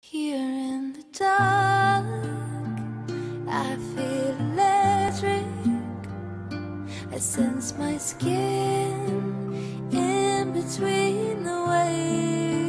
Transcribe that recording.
Here in the dark, I feel electric. I sense my skin in between the waves.